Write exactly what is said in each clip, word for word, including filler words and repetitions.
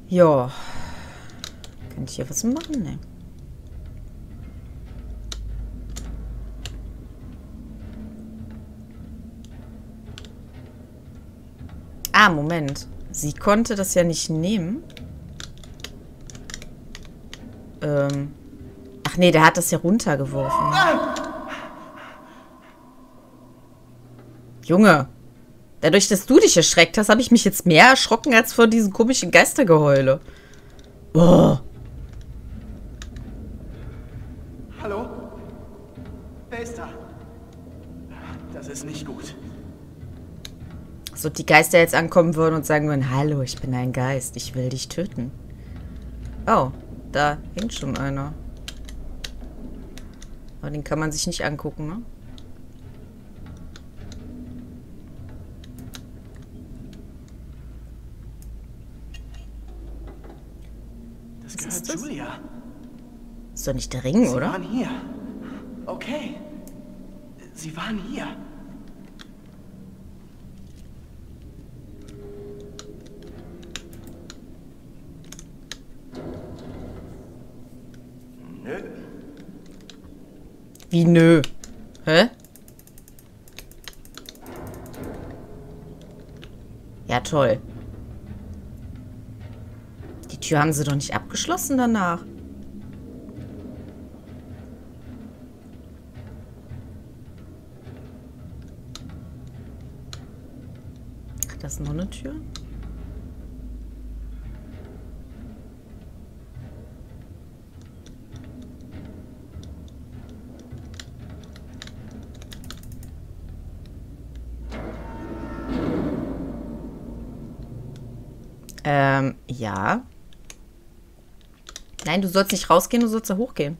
Ja. Kann ich hier was machen? Ne. Ah, Moment. Sie konnte das ja nicht nehmen. Ähm. Ach nee, der hat das ja runtergeworfen. Junge. Dadurch, dass du dich erschreckt hast, habe ich mich jetzt mehr erschrocken als vor diesen komischen Geistergeheule. Boah. Hallo? Wer ist da? Das ist nicht gut. So, die Geister jetzt ankommen würden und sagen würden, hallo, ich bin ein Geist, ich will dich töten. Oh, da hängt schon einer. Aber den kann man sich nicht angucken, ne? Das gehört Julia. Ist doch nicht der Ring, Sie oder? waren hier. Okay. Sie waren hier. Nö. Wie nö? Hä? Ja, toll. Die Tür haben sie doch nicht abgeschlossen danach. Ach, da ist noch eine Tür. Ähm, ja. Nein, du sollst nicht rausgehen, du sollst da hochgehen.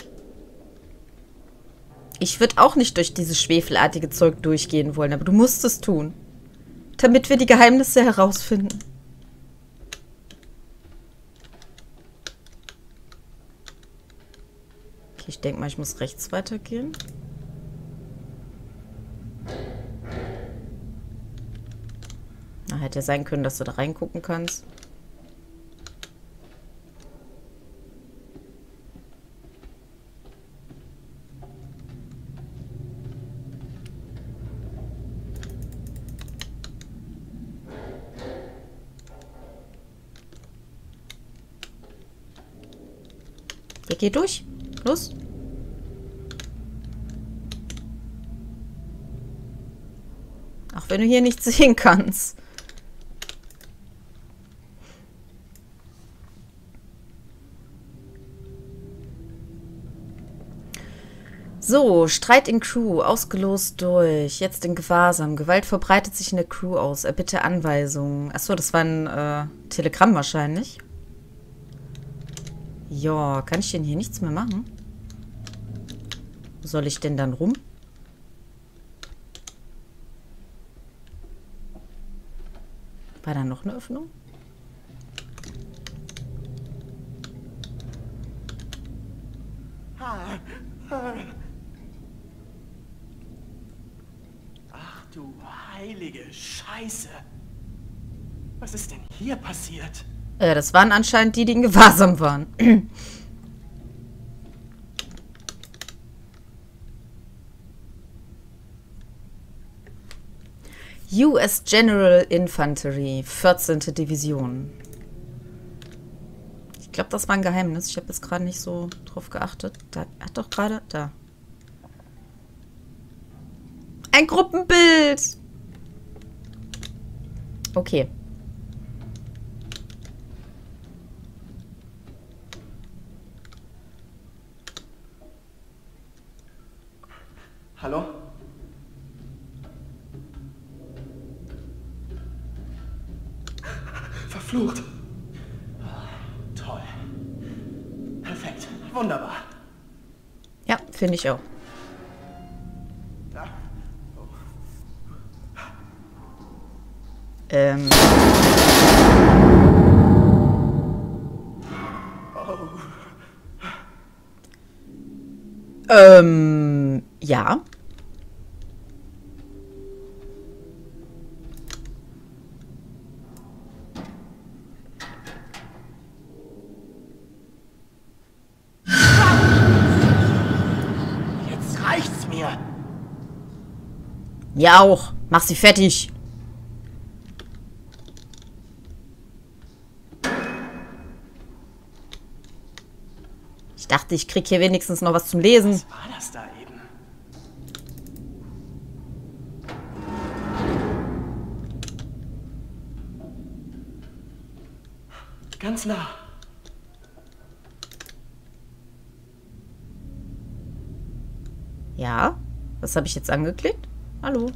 Ich würde auch nicht durch dieses schwefelartige Zeug durchgehen wollen, aber du musst es tun. Damit wir die Geheimnisse herausfinden. Okay, ich denke mal, ich muss rechts weitergehen. Na, hätte ja sein können, dass du da reingucken kannst. Ja, geh durch. Los. Auch wenn du hier nichts sehen kannst. So, Streit in Crew, ausgelost durch, jetzt in Gewahrsam. Gewalt verbreitet sich in der Crew aus. Erbitte Anweisungen. Achso, das war ein äh, Telegramm wahrscheinlich. Ja, kann ich denn hier nichts mehr machen? Wo soll ich denn dann rum? War da noch eine Öffnung? Ach du heilige Scheiße. Was ist denn hier passiert? Ja, das waren anscheinend die, die in Gewahrsam waren. U S General Infantry, vierzehnte Division. Ich glaube, das war ein Geheimnis. Ich habe jetzt gerade nicht so drauf geachtet. Da hat doch gerade... Da. Ein Gruppenbild! Okay. Hallo? Verflucht. Oh, toll. Perfekt. Wunderbar. Ja, finde ich auch. Da. Oh. Ähm. Oh. Ähm. Ja. Ja auch. Mach sie fertig. Ich dachte, ich krieg hier wenigstens noch was zum Lesen. Was war das da eben? Ganz nah. Ja? Was habe ich jetzt angeklickt? Hallo?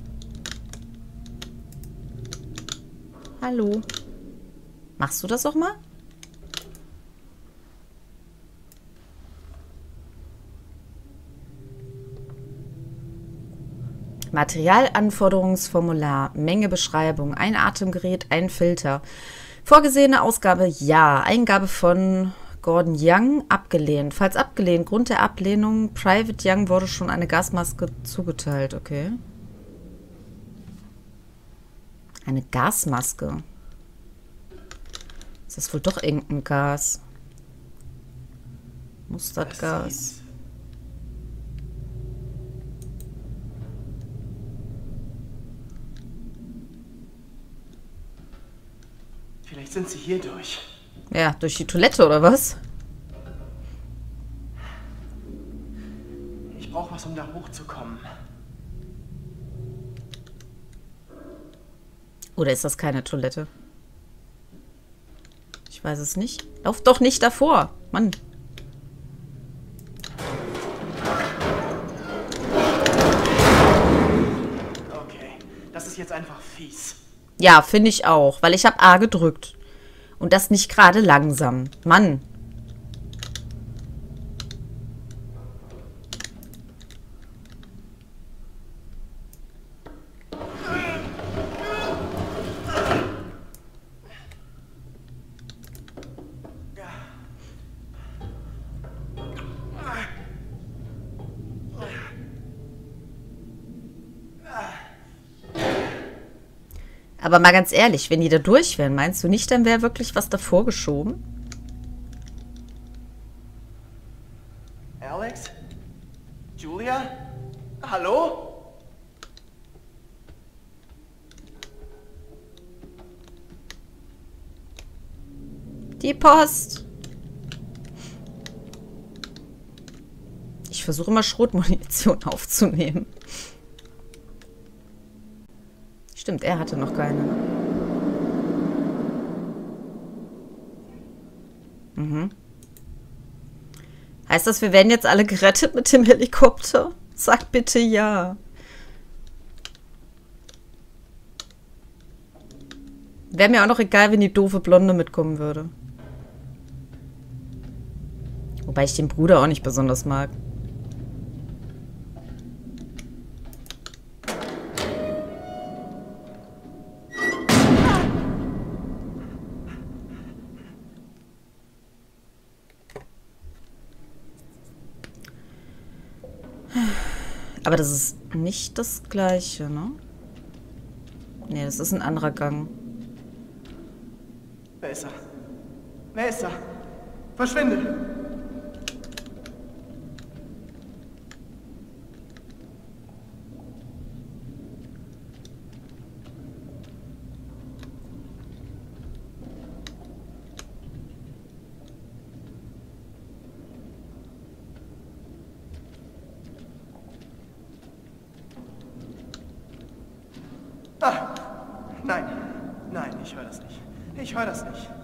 Hallo? Machst du das auch mal? Materialanforderungsformular, Menge Beschreibung, ein Atemgerät, ein Filter. Vorgesehene Ausgabe ja. Eingabe von Gordon Young abgelehnt. Falls abgelehnt, Grund der Ablehnung, Private Young wurde schon eine Gasmaske zugeteilt. Okay. Eine Gasmaske. Ist das wohl doch irgendein Gas? Mustardgas. Vielleicht sind sie hier durch. Ja, durch die Toilette oder was? Ich brauche was, um da hochzukommen. Oder ist das keine Toilette? Ich weiß es nicht. Lauf doch nicht davor. Mann. Okay, das ist jetzt einfach fies. Ja, finde ich auch. Weil ich habe A gedrückt. Und das nicht gerade langsam. Mann. Aber mal ganz ehrlich, wenn die da durch wären, meinst du nicht, dann wäre wirklich was davor geschoben? Alex? Julia? Hallo? Die Post. Ich versuche immer Schrotmunition aufzunehmen. Stimmt, er hatte noch keine. Mhm. Heißt das, wir werden jetzt alle gerettet mit dem Helikopter? Sag bitte ja. Wäre mir auch noch egal, wenn die doofe Blonde mitkommen würde. Wobei ich den Bruder auch nicht besonders mag. Aber das ist nicht das Gleiche, ne? Nee, das ist ein anderer Gang. Wer ist er? Wer ist er? Verschwinde! Ah, nein, nein, ich höre das nicht. Ich höre das nicht.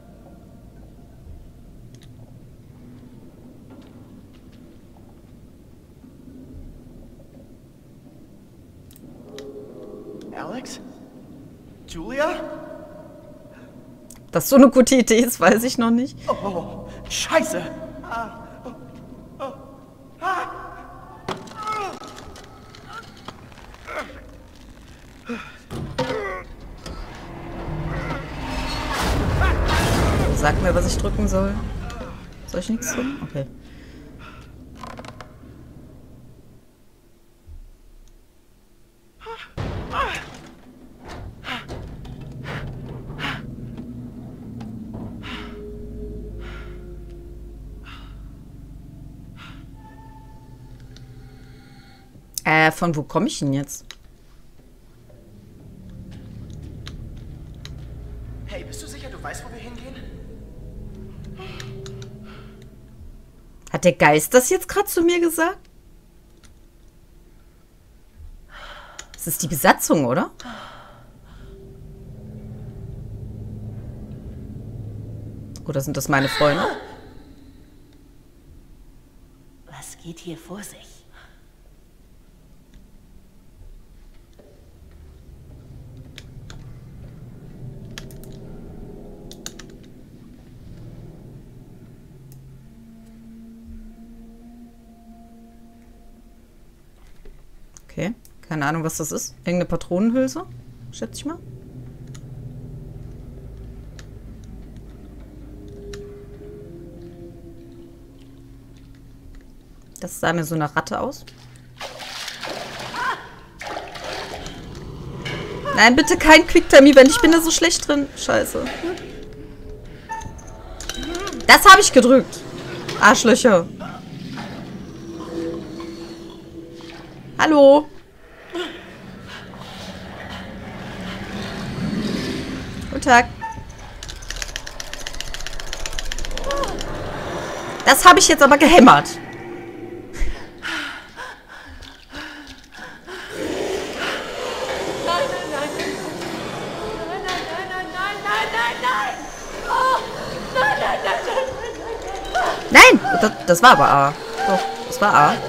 Alex? Julia? Dass so eine gute Idee ist, weiß ich noch nicht. Oh, oh, oh. Scheiße! Ah, oh, oh. Ah. Sag mir, was ich drücken soll. Soll ich nichts tun? Okay. Äh, von wo komme ich denn jetzt? Hat der Geist das jetzt gerade zu mir gesagt? Das ist die Besatzung, oder? Oder sind das meine Freunde? Was geht hier vor sich? Okay, keine Ahnung, was das ist. Irgendeine Patronenhülse, schätze ich mal. Das sah mir so eine Ratte aus. Nein, bitte kein Quicktime-Event. Ich bin da so schlecht drin. Scheiße. Das habe ich gedrückt. Arschlöcher. Hallo. Guten Tag. Das habe ich jetzt aber gehämmert. Nein! Das, das war aber A. Doch, das war A.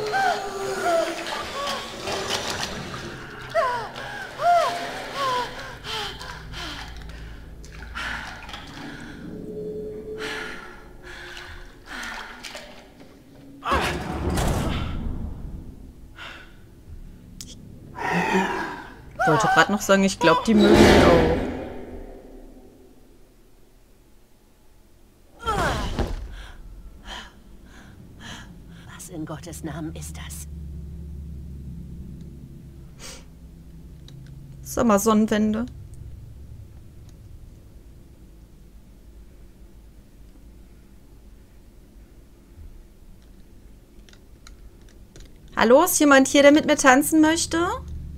Ich wollte gerade noch sagen, ich glaube, die mögen ihn auch. Was in Gottes Namen ist das? Sommersonnenwende. Hallo, ist jemand hier, der mit mir tanzen möchte?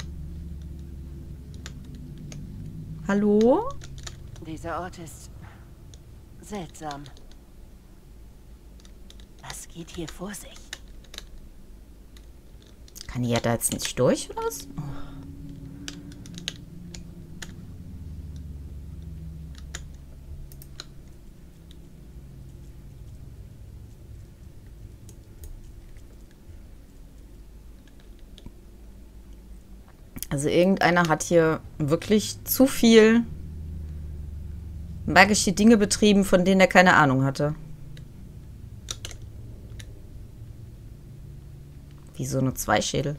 Hallo? Dieser Ort ist seltsam. Was geht hier vor sich? Kann ich ja da jetzt nicht durch, oder was? Oh. Also irgendeiner hat hier wirklich zu viel magische Dinge betrieben, von denen er keine Ahnung hatte. Wie so eine Zweischädel.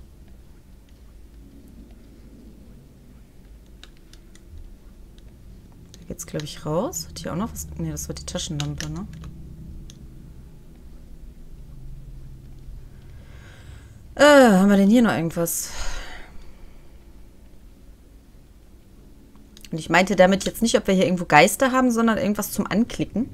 Da geht's, glaube ich, raus. Hat hier auch noch was? Ne, das war die Taschenlampe, ne? Äh, haben wir denn hier noch irgendwas? Und ich meinte damit jetzt nicht, ob wir hier irgendwo Geister haben, sondern irgendwas zum Anklicken.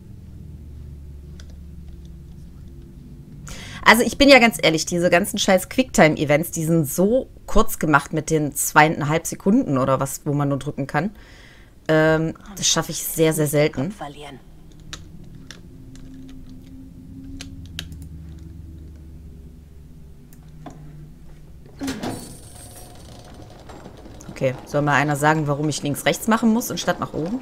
Also ich bin ja ganz ehrlich, diese ganzen scheiß Quicktime-Events, die sind so kurz gemacht mit den zweieinhalb Sekunden oder was, wo man nur drücken kann. Ähm, das schaffe ich sehr, sehr selten. Okay, soll mal einer sagen, warum ich links rechts machen muss, anstatt nach oben?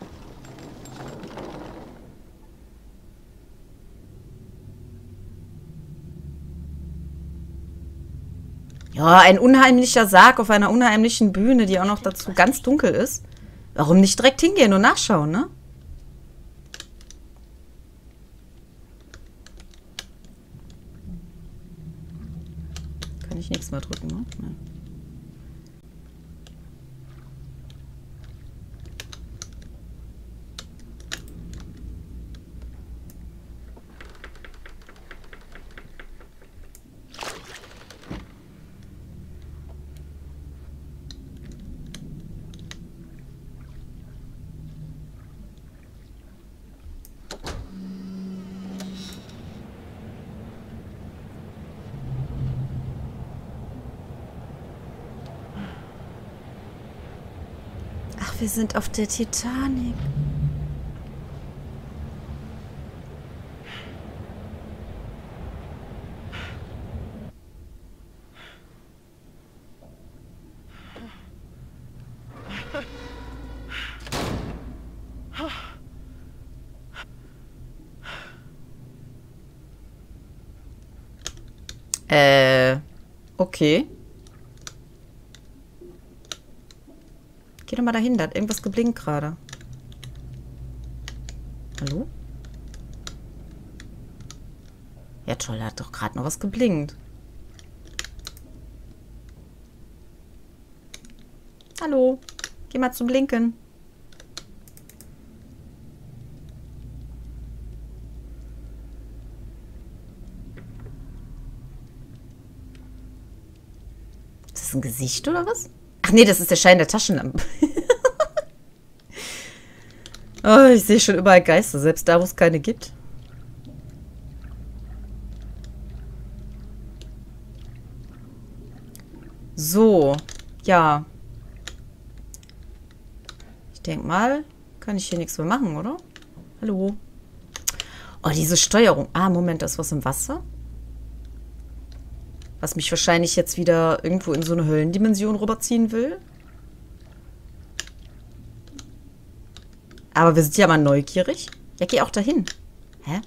Ja, ein unheimlicher Sarg auf einer unheimlichen Bühne, die auch noch dazu ganz dunkel ist. Warum nicht direkt hingehen und nachschauen, ne? Kann ich nichts mehr drücken, ne? Nein. Wir sind auf der Titanic. Äh, okay. Geh doch mal dahin, da hat irgendwas geblinkt gerade. Hallo? Ja toll, da hat doch gerade noch was geblinkt. Hallo? Geh mal zum Blinken. Ist das ein Gesicht oder was? Ach nee, das ist der Schein der Taschenlampe. Oh, ich sehe schon überall Geister, selbst da, wo es keine gibt. So, ja. Ich denke mal, kann ich hier nichts mehr machen, oder? Hallo? Oh, diese Steuerung. Ah, Moment, da ist was im Wasser. Was mich wahrscheinlich jetzt wieder irgendwo in so eine Höllendimension rüberziehen will. Aber wir sind ja mal neugierig. Ja, geh auch dahin. Hä?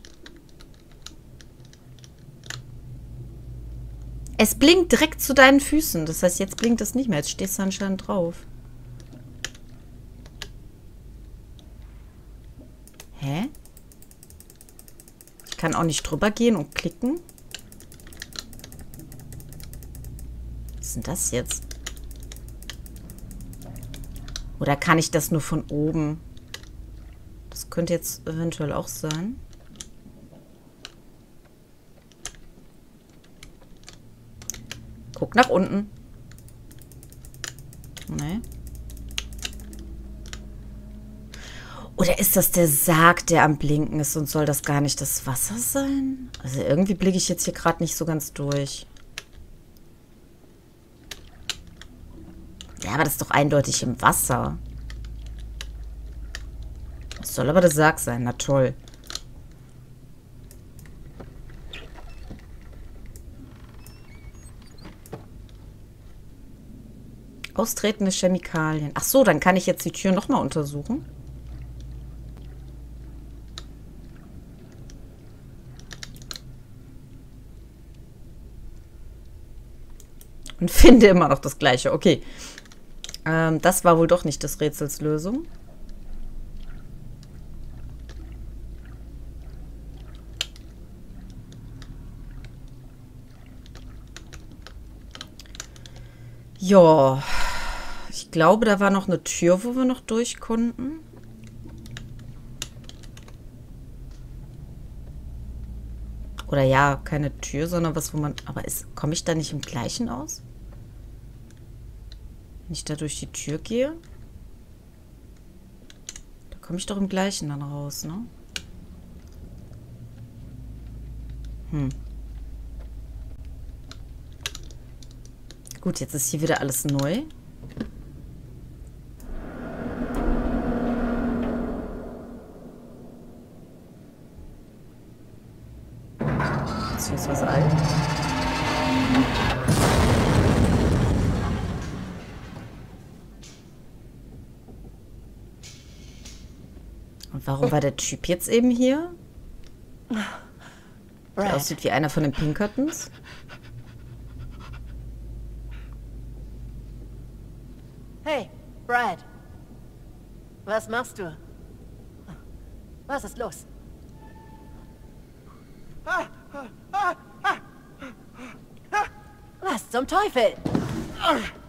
Es blinkt direkt zu deinen Füßen. Das heißt, jetzt blinkt es nicht mehr. Jetzt stehst du anscheinend drauf. Hä? Ich kann auch nicht drüber gehen und klicken. Was ist denn das jetzt? Oder kann ich das nur von oben? Das könnte jetzt eventuell auch sein. Guck nach unten. Nee. Oder ist das der Sarg, der am Blinken ist und soll das gar nicht das Wasser sein? Also irgendwie blicke ich jetzt hier gerade nicht so ganz durch. Ja, aber das ist doch eindeutig im Wasser. Das soll aber der Sarg sein. Na toll. Austretende Chemikalien. Ach so, dann kann ich jetzt die Tür nochmal untersuchen. Und finde immer noch das Gleiche. Okay. Ähm, das war wohl doch nicht des Rätsels Lösung. Ja. Ich glaube, da war noch eine Tür, wo wir noch durch konnten. Oder ja, keine Tür, sondern was, wo man... Aber ist, komme ich da nicht im Gleichen aus? Wenn ich da durch die Tür gehe? Da komme ich doch im Gleichen dann raus, ne? Hm. Gut, jetzt ist hier wieder alles neu. Beziehungsweise alt. Und warum war der Typ jetzt eben hier? Der aussieht wie einer von den Pinkertons. Hey, Brad. Was machst du? Was ist los? Was zum Teufel?